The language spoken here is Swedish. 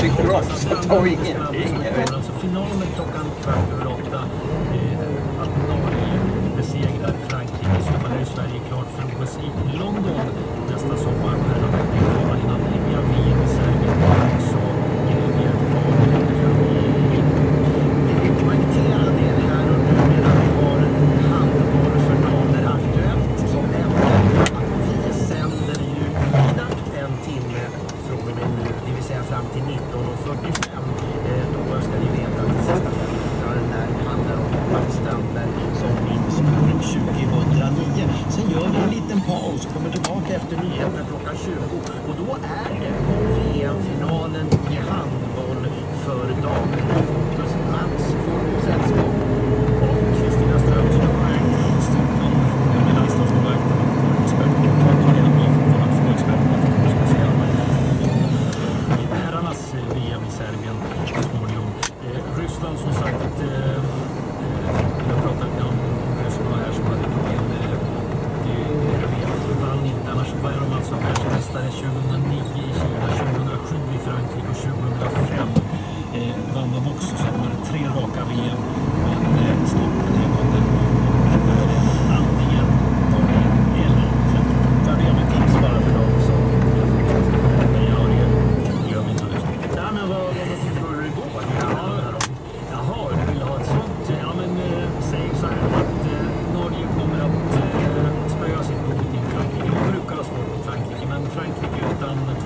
sin kropp så tar ingenting. Alltså finalen klockan 7:15. Att Norge besegrar Frankrike så är Sverige klart för OS i London nästa sommar. Här har vi kvar innan hemliga VM i Serbien så ger vi ett poängtera det här och nu medan vi har handboll för damer aktuellt som ämne att vi sänder ju exakt en timme från och med nu, det vill säga fram till 19:45. Då ska ni veta att sista 5 minuter när det handlar om Mats Strandberg som minns 2009. Sen gör vi en liten paus, kommer tillbaka efter nyheter klockan 20 och då är det VM-finalen i handboll för damer. Fokus Mats får sällskap och Kristina Strömsson är i Stockholm med landslagsmålvakten och experten på herrarnas VM i Serbien så småningom. Ryssland som sagt, jag pratade lite om Ryssland här som hade problem med vann inte, annars var de alltså världsmästare 2009 i Kina, 2007 i Frankrike och 2005 vann de också, så de hade 3 raka VM men stoppade det gången antingen var det eller så det är med tips bara för dem som men jag har det glöm inte det. Ja men vad tror du det går? Jaha, du vill ha ett sånt? Ja men säg så här att Norge kommer att spöa sitt mot i Frankrike. De brukar ha svårt mot Frankrike, men Frankrike utan